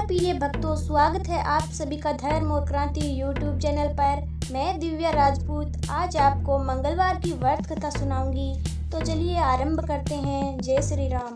प्रिय भक्तों, स्वागत है आप सभी का धर्म और क्रांति यूट्यूब चैनल पर। मैं दिव्या राजपूत आज आपको मंगलवार की व्रत कथा सुनाऊंगी। तो चलिए आरंभ करते हैं। जय श्री राम।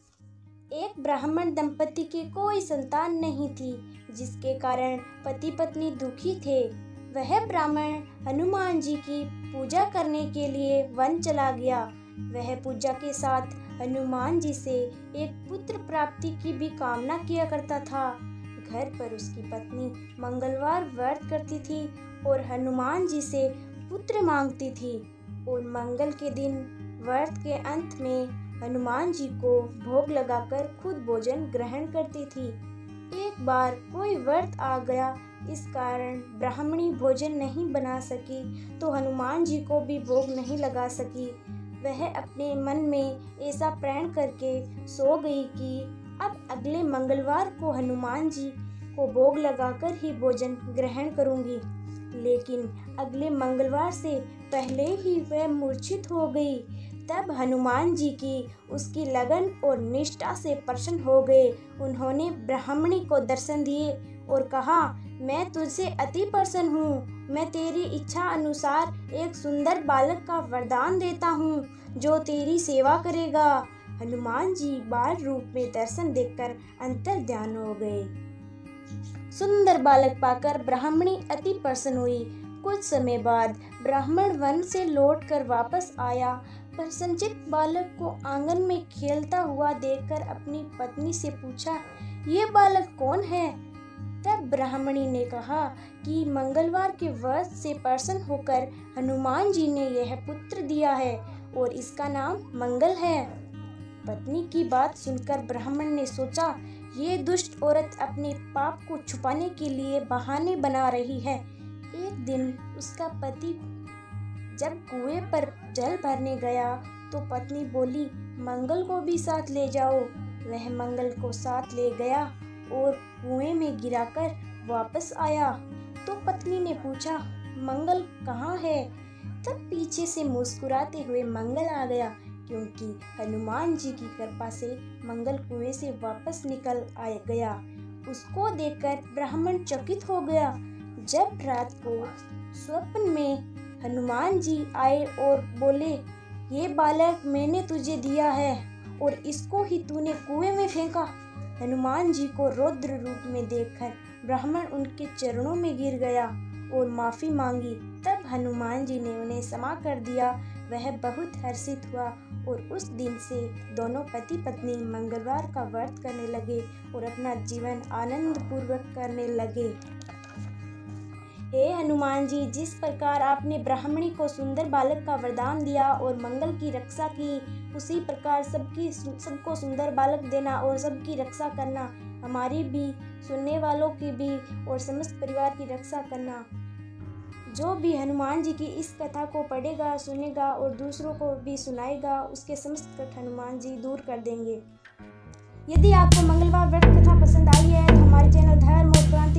एक ब्राह्मण दंपति की कोई संतान नहीं थी, जिसके कारण पति पत्नी दुखी थे। वह ब्राह्मण हनुमान जी की पूजा करने के लिए वन चला गया। वह पूजा के साथ हनुमान जी से एक पुत्र प्राप्ति की भी कामना किया करता था। घर पर उसकी पत्नी मंगलवार व्रत करती थी और हनुमान जी से पुत्र मांगती थी। और मंगल के दिन व्रत के अंत में हनुमान जी को भोग लगाकर खुद भोजन ग्रहण करती थी। एक बार कोई व्रत आ गया, इस कारण ब्राह्मणी भोजन नहीं बना सकी, तो हनुमान जी को भी भोग नहीं लगा सकी। वह अपने मन में ऐसा प्रण करके सो गई कि अब अगले मंगलवार को हनुमान जी को भोग लगाकर ही भोजन ग्रहण करूंगी। लेकिन अगले मंगलवार से पहले ही वह मूर्छित हो गई। तब हनुमान जी की उसकी लगन और निष्ठा से प्रसन्न हो गए। उन्होंने ब्राह्मणी को दर्शन दिए और कहा, मैं तुझसे अति प्रसन्न हूँ। मैं तेरी इच्छा अनुसार एक सुंदर बालक का वरदान देता हूँ, जो तेरी सेवा करेगा। हनुमान जी बाल रूप में दर्शन देखकर अंतर ध्यान हो गए। सुंदर बालक पाकर ब्राह्मणी अति प्रसन्न हुई। कुछ समय बाद ब्राह्मण वन से लौटकर वापस आया। प्रसन्नचित्त बालक को आंगन में खेलता हुआ देखकर अपनी पत्नी से पूछा, ये बालक कौन है? तब ब्राह्मणी ने कहा कि मंगलवार के व्रत से प्रसन्न होकर हनुमान जी ने यह पुत्र दिया है और इसका नाम मंगल है। पत्नी की बात सुनकर ब्राह्मण ने सोचा, ये दुष्ट औरत अपने पाप को छुपाने के लिए बहाने बना रही है। एक दिन उसका पति जब कुएं पर जल भरने गया तो पत्नी बोली, मंगल को भी साथ ले जाओ। वह मंगल को साथ ले गया और कुएं में गिराकर वापस आया। तो पत्नी ने पूछा, मंगल कहाँ है? तब पीछे से मुस्कुराते हुए मंगल आ गया, क्योंकि हनुमान जी की कृपा से मंगल कुएं से वापस निकल आ गया। उसको देखकर ब्राह्मण चकित हो गया। जब रात को स्वप्न में हनुमान जी आए और बोले, ये बालक मैंने तुझे दिया है और इसको ही तूने कुएं में फेंका। हनुमान जी को रौद्र रूप में देखकर ब्राह्मण उनके चरणों में गिर गया और माफी मांगी। तब हनुमान जी ने उन्हें क्षमा कर दिया। वह बहुत हर्षित हुआ और उस दिन से दोनों पति पत्नी मंगलवार का व्रत करने लगे और अपना जीवन आनंद पूर्वक करने लगे। हे हनुमान जी, जिस प्रकार आपने ब्राह्मणी को सुंदर बालक का वरदान दिया और मंगल की रक्षा की, उसी प्रकार सबको सुंदर बालक देना और सबकी रक्षा करना। हमारी भी, सुनने वालों की भी और समस्त परिवार की रक्षा करना। जो भी हनुमान जी की इस कथा को पढ़ेगा, सुनेगा और दूसरों को भी सुनाएगा, उसके समस्त कष्ट हनुमान जी दूर कर देंगे। यदि आपको मंगलवार व्रत कथा पसंद आई है तो हमारे चैनल धर्म और क्रांति